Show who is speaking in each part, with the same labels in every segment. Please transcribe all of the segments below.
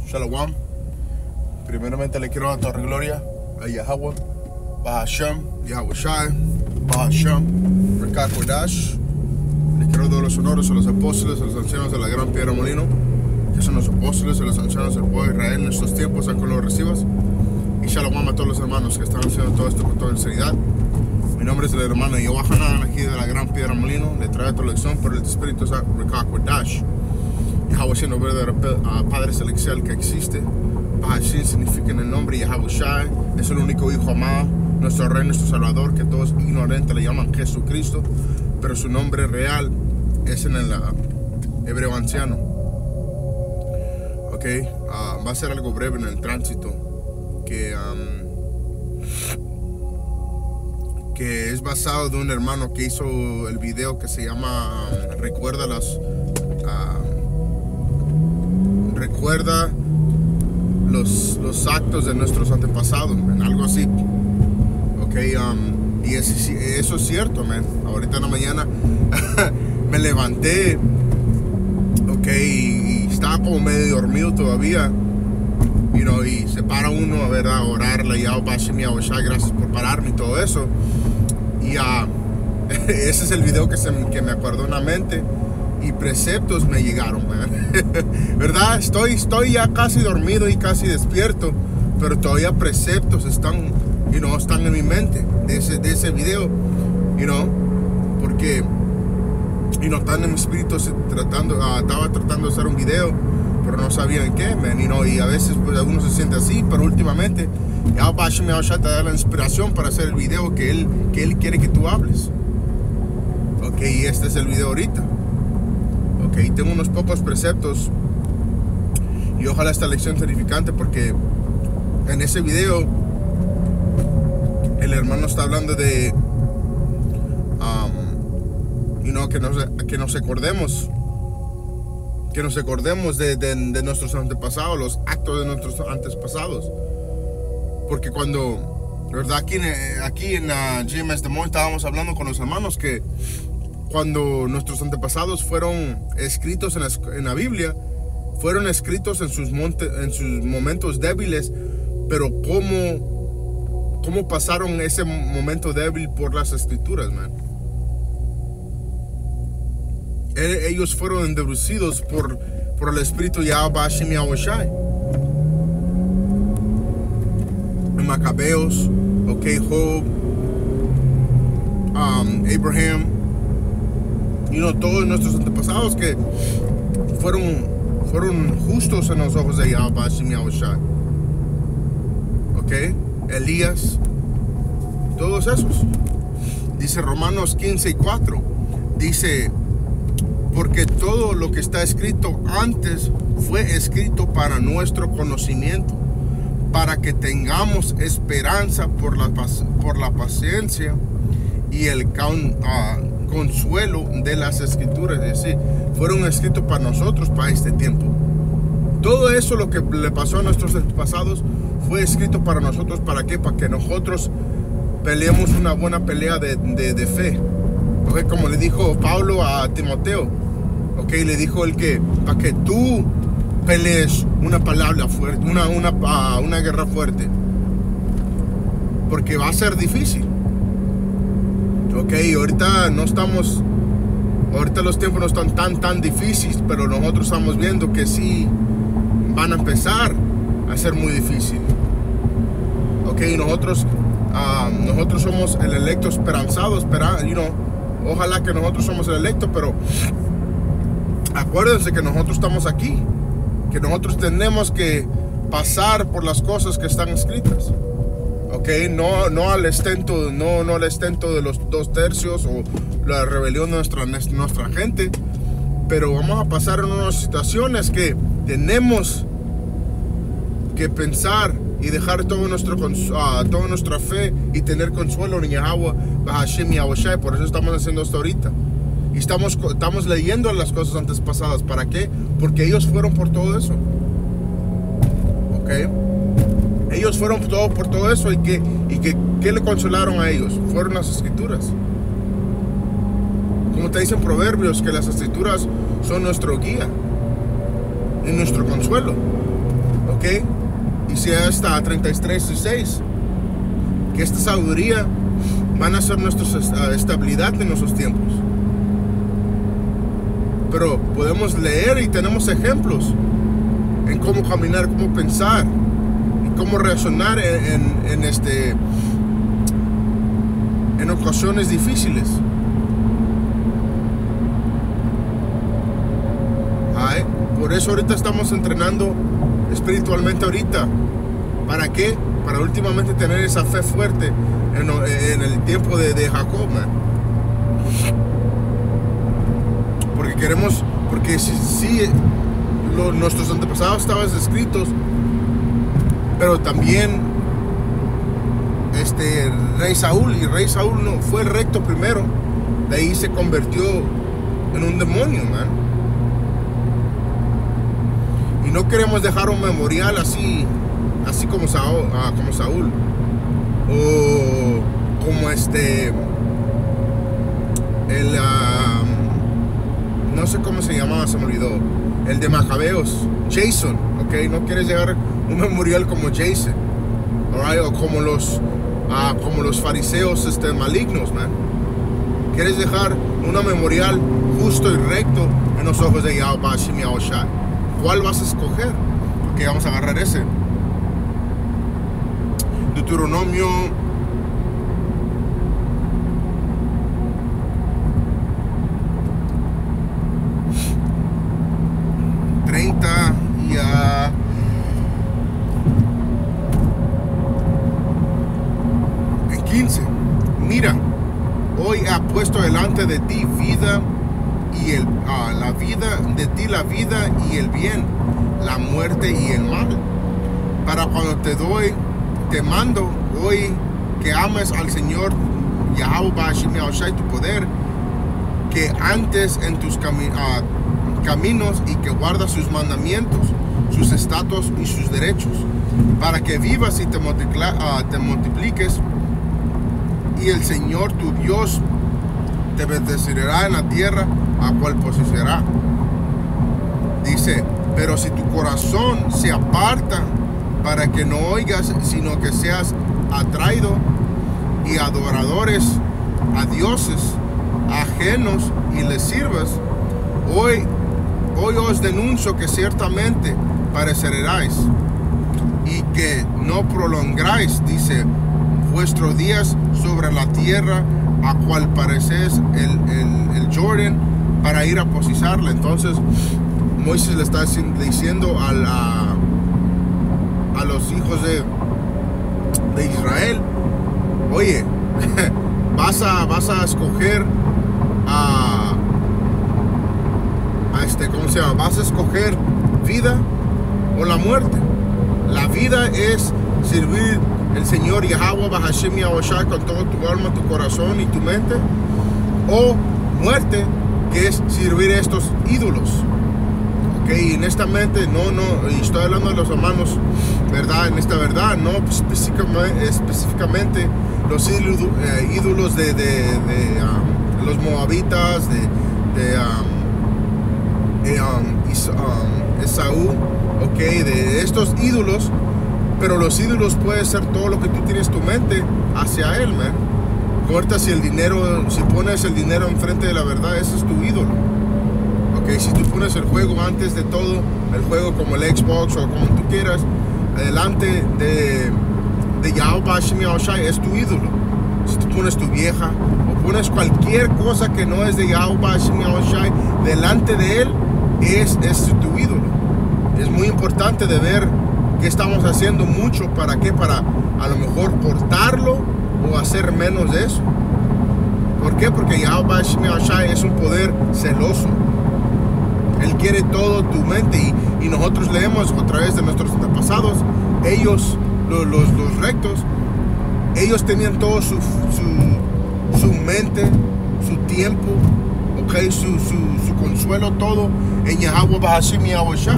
Speaker 1: Shalom. Primeramente le quiero dar toda gloria a Yahweh, Bahashem, Yahweh Shai, Bahashem, Rekah Kodash. Le quiero dar los honores a los apóstoles, a los ancianos de la gran piedra molino, que son los apóstoles y los ancianos del pueblo de Israel en estos tiempos, aunque lo recibas. Y Shalom a todos los hermanos que están haciendo todo esto con toda sinceridad. Mi nombre es el hermano Yohanan, aquí de la gran piedra molino. Le trae tu lección por el Espíritu Rekah Kodash. Yahweh siendo verdadero Padre Celestial que existe. Bahashim significa en el nombre Yahweh Shai. Es el único Hijo amado, nuestro Rey, nuestro Salvador, que todos ignorantes le llaman Jesucristo, pero su nombre real es en el hebreo anciano. Ok, va a ser algo breve en el tránsito, que es basado de un hermano que hizo el video que se llama Recuerda los actos de nuestros antepasados, man, algo así. Ok, y eso es cierto, man. Ahorita en la mañana me levanté, ok, y estaba como medio dormido todavía, y se para uno a ver, a orarle, y gracias por pararme y todo eso. Y ese es el video que me acordó en la mente. Y preceptos me llegaron, man. ¿Verdad? Estoy ya casi dormido y casi despierto, pero todavía preceptos están en mi mente de ese video, porque están en mi espíritu estaba tratando de hacer un video, pero no sabía en qué, man, y a veces pues uno se siente así, pero últimamente Yahweh te da la inspiración para hacer el video que él quiere que tú hables. Ok, y este es el video ahorita. Ok, tengo unos pocos preceptos y ojalá esta lección sea edificante, porque en ese video el hermano está hablando de que nos acordemos de nuestros antepasados, los actos de nuestros antepasados, porque cuando, ¿verdad? Aquí en GMS Des Moines estábamos hablando con los hermanos que cuando nuestros antepasados fueron escritos en la Biblia, fueron escritos en sus momentos débiles, pero ¿cómo pasaron ese momento débil por las escrituras, man? Ellos fueron endurecidos por el Espíritu Yahweh Shai. Macabeos, ok, Job, Abraham, todos nuestros antepasados que fueron justos en los ojos de Yahweh Shai. Ok, Elías, todos esos. Dice Romanos 15:4, dice: porque todo lo que está escrito antes fue escrito para nuestro conocimiento, para que tengamos esperanza por la paciencia y el consuelo de las escrituras. Es decir, fueron escritos para nosotros, para este tiempo. Todo eso, lo que le pasó a nuestros antepasados, fue escrito para nosotros. ¿Para qué? Para que nosotros peleemos una buena pelea de fe. Okay, como le dijo Pablo a Timoteo, okay, le dijo para que tú pelees una palabra fuerte, una guerra fuerte, porque va a ser difícil. Ok, ahorita los tiempos no están tan difíciles, pero nosotros estamos viendo que sí van a empezar a ser muy difícil. Ok, nosotros somos el electo esperanzado, ojalá que nosotros somos el electo, pero acuérdense que nosotros estamos aquí, que nosotros tenemos que pasar por las cosas que están escritas. Ok, no al estento de los 2/3 o la rebelión de nuestra gente, pero vamos a pasar en unas situaciones que tenemos que pensar y dejar toda nuestra fe y tener consuelo en Yahweh Bahashim Yahweh Shai. Por eso estamos haciendo esto ahorita y estamos leyendo las cosas antes pasadas. ¿Para qué? Porque ellos fueron por todo eso. Ok, ellos fueron por todo eso. ¿Y qué le consolaron a ellos? Fueron las escrituras. Como te dicen Proverbios, que las escrituras son nuestro guía y nuestro consuelo. ¿ok? Y sea hasta 33:6, que esta sabiduría van a ser nuestra estabilidad en nuestros tiempos. Pero podemos leer y tenemos ejemplos en cómo caminar, cómo pensar y cómo reaccionar en ocasiones difíciles. Por eso ahorita estamos entrenando espiritualmente ahorita. ¿Para qué? Para últimamente tener esa fe fuerte en el tiempo de Jacob, man. Porque sí, nuestros antepasados estaban escritos, pero también rey Saúl, y rey Saúl no fue el recto primero, de ahí se convirtió en un demonio, man. Y no queremos dejar un memorial así como Saúl, o como no sé cómo se llamaba, se me olvidó, el de Macabeos, Jason, ¿ok? No quieres dejar un memorial como Jason, right? O como los fariseos malignos, man. Quieres dejar una memorial justo y recto en los ojos de Yahweh Hashem Yahushua. ¿Cuál vas a escoger? Ok, vamos a agarrar ese. Deuteronomio 30 y en 15. Mira, hoy ha puesto delante de ti vida y la vida de ti, la vida y el bien, la muerte y el mal. Para cuando te mando hoy que ames al Señor Yahweh Hashem Yahushua tu poder, que antes en tus caminos y que guardas sus mandamientos, sus estatutos y sus derechos, para que vivas y te multipliques, y el Señor tu Dios te bendecirá en la tierra a cual poseerá. Dice, pero si tu corazón se aparta para que no oigas, sino que seas atraído y adoradores a dioses ajenos y les sirvas, hoy os denuncio que ciertamente pereceráis y que no prolongáis, dice, vuestros días sobre la tierra a cual pareces el Jordan para ir a poseerla. Entonces Moisés le está diciendo a los hijos de Israel, oye, vas a escoger ¿cómo se llama? Vas a escoger vida o la muerte. La vida es servir el Señor Yahweh Hashem Yahushua con todo tu alma, tu corazón y tu mente, o muerte, que es servir a estos ídolos. Ok, en esta mente, y estoy hablando de los hermanos, ¿verdad? En esta verdad, no específicamente los ídolos de los moabitas, de Esaú, ok, de estos ídolos. Pero los ídolos pueden ser todo lo que tú tienes tu mente hacia él, man. Corta si pones el dinero enfrente de la verdad, ese es tu ídolo. Ok, si tú pones el juego antes de todo, el juego como el Xbox o como tú quieras, delante de Yahweh Hashem Yahushua, es tu ídolo. Si tú pones tu vieja o pones cualquier cosa que no es de Yahweh Hashem Yahushua delante de él, es tu ídolo. Es muy importante de ver que estamos haciendo mucho. ¿Para qué? Para a lo mejor cortarlo o hacer menos de eso. ¿Por qué? Porque Yahweh Hashem Yahushua es un poder celoso. Él quiere todo tu mente, y nosotros leemos a través de nuestros antepasados, ellos, los rectos, ellos tenían todo su mente, su tiempo, okay, su consuelo, todo en Yahweh Hashem Yahushua.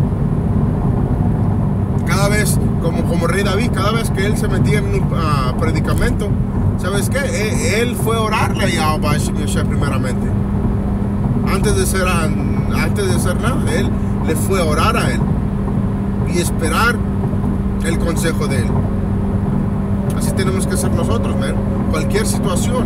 Speaker 1: Cada vez, como rey David, cada vez que él se metía en un predicamento, ¿sabes qué? Él fue a orarle a Yahweh Hashem Yahushua primeramente. Antes de hacer nada, él le fue a orar a él. y esperar el consejo de Él. Así tenemos que ser nosotros, man. Cualquier situación.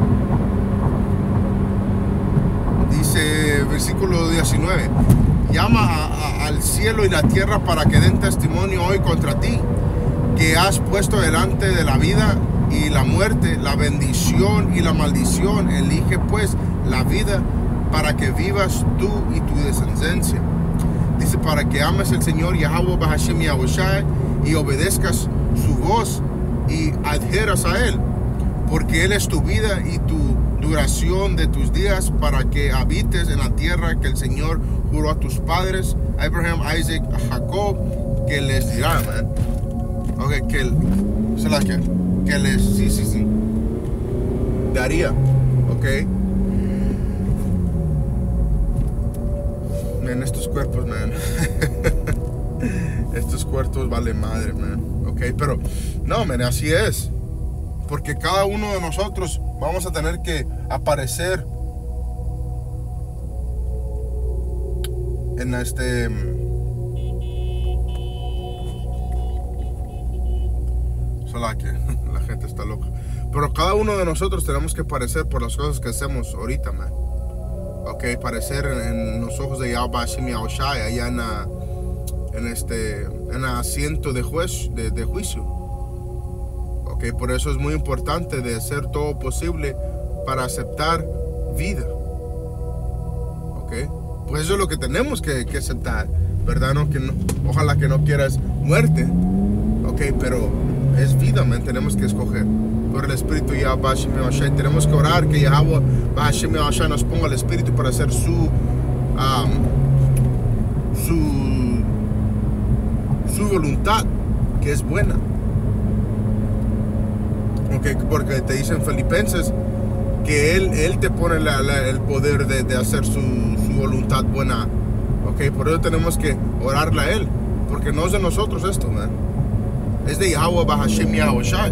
Speaker 1: Dice versículo 19: llama al cielo y la tierra para que den testimonio hoy contra ti, que has puesto delante de la vida y la muerte, la bendición y la maldición. Elige pues la vida para que vivas tú y tu descendencia. Dice, para que ames el Señor Yahweh Bahashem Yahushai y obedezcas su voz y adhieras a Él, porque Él es tu vida y tu duración de tus días, para que habites en la tierra que el Señor juró a tus padres, Abraham, Isaac, Jacob, que les dirá, man. Ok, que les, sí, daría, ok. Man, estos cuerpos, man. Estos cuerpos valen madre, man. Ok, pero no, man, así es. Porque cada uno de nosotros vamos a tener que aparecer en Solo que la gente está loca. Pero cada uno de nosotros tenemos que aparecer por las cosas que hacemos ahorita, man. Ok, parecer en los ojos de Yahweh Hashem Yahushai, allá en el asiento de juicio. Ok, por eso es muy importante de hacer todo posible para aceptar vida. Ok, pues eso es lo que tenemos que aceptar, ¿verdad? Ojalá que no quieras muerte. Ok, pero es vida, man, tenemos que escoger por el Espíritu Yahweh Hashem Yahushai. Tenemos que orar que Yahweh Hashem Yahushai nos ponga el Espíritu para hacer su voluntad, que es buena. Okay, porque te dicen Filipenses que Él te pone el poder de hacer su voluntad buena. Okay, por eso tenemos que orarle a Él, porque no es de nosotros esto, man. Es de Yahweh Hashem Yahushai.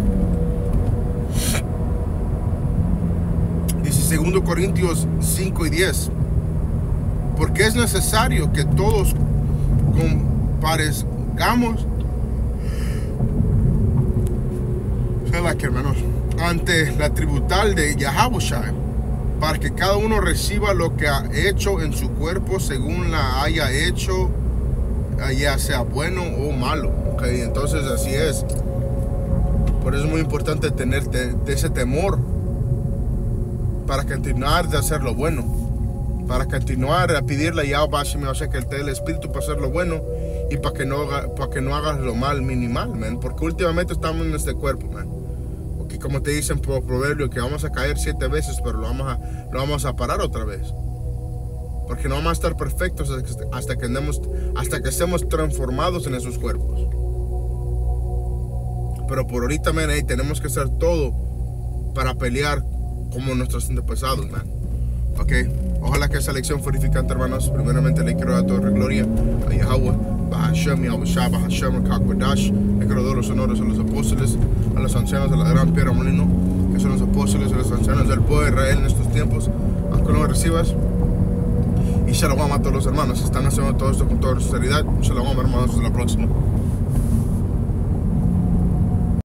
Speaker 1: Dice 2 Corintios 5 y 10: porque es necesario que todos comparezcamos hermanos, ante la tributal de Yahushai, para que cada uno reciba lo que ha hecho en su cuerpo según la haya hecho, ya sea bueno o malo. Okay, entonces así es. Por eso es muy importante tener ese temor para continuar de hacer lo bueno, para continuar a pedirle a Yahweh Hashem Yahushai que Él te dé el espíritu para hacer lo bueno y para que no hagas lo mal minimal, man, porque últimamente estamos en este cuerpo, man. Como te dicen por proverbio, que vamos a caer 7 veces, pero lo vamos a parar otra vez, porque no vamos a estar perfectos hasta que estemos transformados en esos cuerpos. Pero por ahorita, man, tenemos que hacer todo para pelear como nuestros antepasados, man. Ok, ojalá que esa lección fue edificante, hermanos. Primeramente le quiero dar toda la gloria a Yahweh Bahashem Yahushai Bahashem Kakwadash. Le quiero dar los honores a los apóstoles, a los ancianos de la gran piedra molino, que son los apóstoles y los ancianos del pueblo de Israel en estos tiempos. Aunque no me recibas. Y shalom a todos los hermanos. Están haciendo todo esto con toda sinceridad. Shalom, hermanos. Hasta la próxima.